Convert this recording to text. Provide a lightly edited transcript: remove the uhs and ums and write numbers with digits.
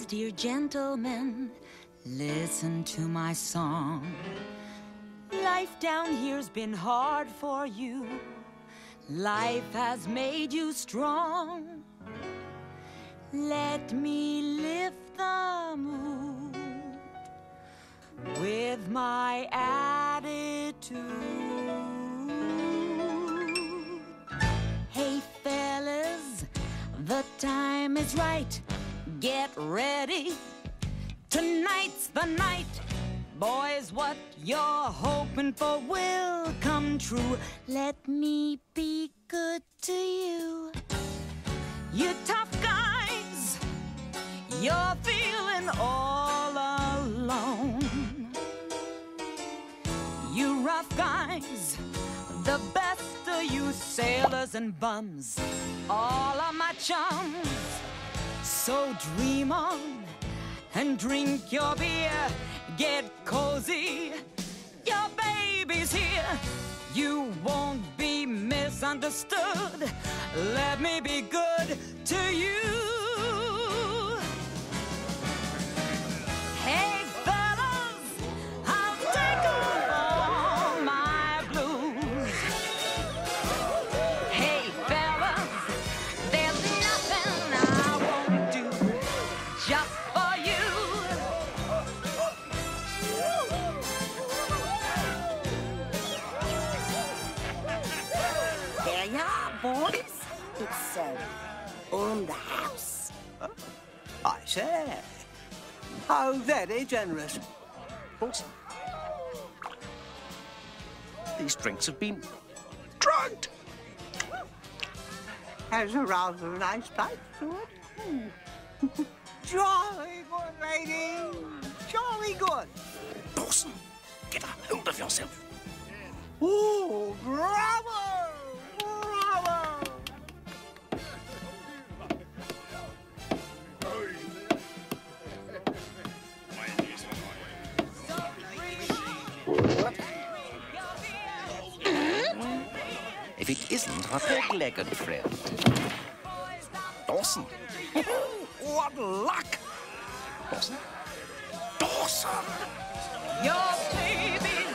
dear gentlemen, listen to my song. Life down here's been hard for you. Life has made you strong. Let me lift the mood with my attitude. Hey fellas, the time is right. Get ready. Tonight's the night. Boys, what you're hoping for will come true. Let me be good to you. You tough guys, you're feeling all alone. You rough guys, the best of you sailors and bums, all of my chums. So dream on and drink your beer. Get cozy, your baby's here. You won't be misunderstood. Let me be good to you. Hey fellas, I'll take all my blues. Hey fellas, there's nothing I won't do just for you. There you are, boys. It's the house. I say, how very generous. Dawson. These drinks have been drugged. Has a rather nice pipe to it. Jolly good, lady. Jolly good. Dawson, get a hold of yourself. Oh, bravo! Bravo! If it isn't our peg-legged friend. Dawson. What luck! Dawson. Dawson! Your baby's